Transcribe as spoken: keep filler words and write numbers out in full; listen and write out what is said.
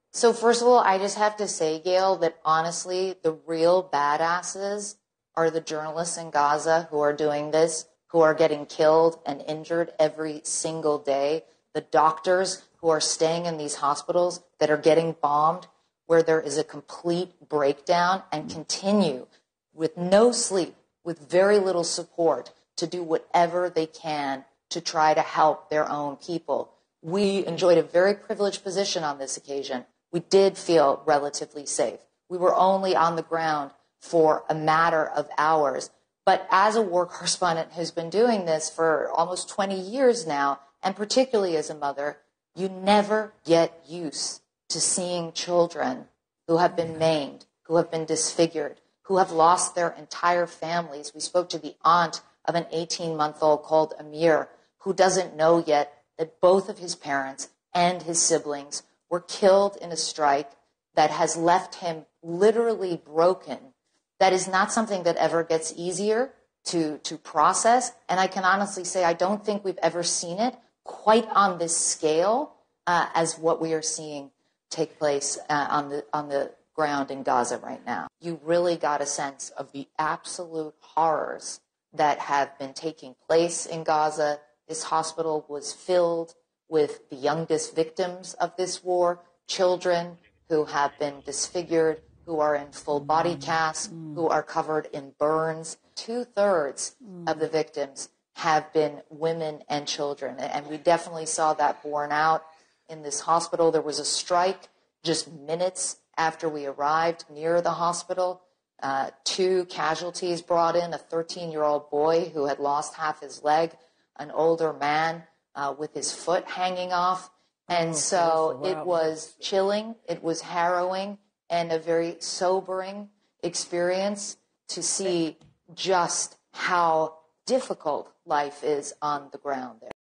So first of all, I just have to say, Gail, that honestly, the real badasses are the journalists in Gaza who are doing this, who are getting killed and injured every single day. The doctors who are staying in these hospitals that are getting bombed, where there is a complete breakdown, and continue with no sleep, with very little support, to do whatever they can to try to help their own people. We enjoyed a very privileged position on this occasion. We did feel relatively safe. We were only on the ground for a matter of hours. But as a war correspondent who's been doing this for almost twenty years now, and particularly as a mother, you never get used to seeing children who have been maimed, who have been disfigured, who have lost their entire families. We spoke to the aunt of an eighteen-month-old called Amir, who doesn't know yet that both of his parents and his siblings were killed in a strike that has left him literally broken. That is not something that ever gets easier to, to process. And I can honestly say I don't think we've ever seen it quite on this scale uh, as what we are seeing take place uh, on the on the ground in Gaza right now. You really got a sense of the absolute horrors that have been taking place in Gaza. This hospital was filled with the youngest victims of this war, children who have been disfigured, who are in full body casts, mm. who are covered in burns. Two-thirds mm. of the victims have been women and children. And we definitely saw that borne out in this hospital. There was a strike just minutes after we arrived near the hospital. Uh, two casualties brought in, a thirteen-year-old boy who had lost half his leg, an older man uh, with his foot hanging off. And oh, so wow. It was chilling, it was harrowing, and a very sobering experience to see just how difficult life is on the ground there.